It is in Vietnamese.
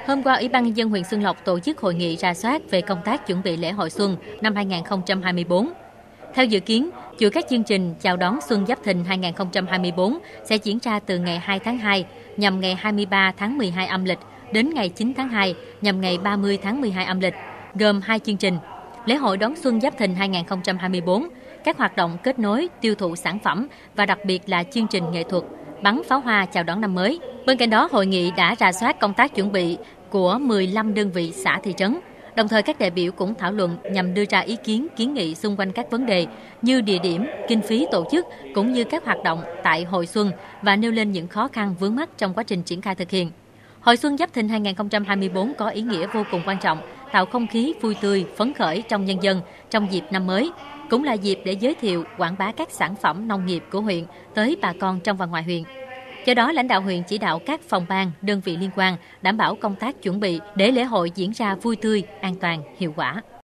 Hôm qua, Ủy ban Nhân dân huyện Xuân Lộc tổ chức hội nghị rà soát về công tác chuẩn bị lễ hội xuân năm 2024. Theo dự kiến, chuỗi các chương trình chào đón Xuân Giáp Thìn 2024 sẽ diễn ra từ ngày 2 tháng 2 nhằm ngày 23 tháng 12 âm lịch đến ngày 9 tháng 2 nhằm ngày 30 tháng 12 âm lịch, gồm 2 chương trình: lễ hội đón Xuân Giáp Thìn 2024, các hoạt động kết nối, tiêu thụ sản phẩm và đặc biệt là chương trình nghệ thuật bắn pháo hoa chào đón năm mới. Bên cạnh đó, hội nghị đã rà soát công tác chuẩn bị của 15 đơn vị xã thị trấn. Đồng thời, các đại biểu cũng thảo luận nhằm đưa ra ý kiến, kiến nghị xung quanh các vấn đề như địa điểm, kinh phí tổ chức cũng như các hoạt động tại hội xuân và nêu lên những khó khăn vướng mắc trong quá trình triển khai thực hiện. Hội xuân Giáp Thìn 2024 có ý nghĩa vô cùng quan trọng, tạo không khí vui tươi, phấn khởi trong nhân dân trong dịp năm mới. Cũng là dịp để giới thiệu, quảng bá các sản phẩm nông nghiệp của huyện tới bà con trong và ngoài huyện. Do đó, lãnh đạo huyện chỉ đạo các phòng ban, đơn vị liên quan đảm bảo công tác chuẩn bị để lễ hội diễn ra vui tươi, an toàn, hiệu quả.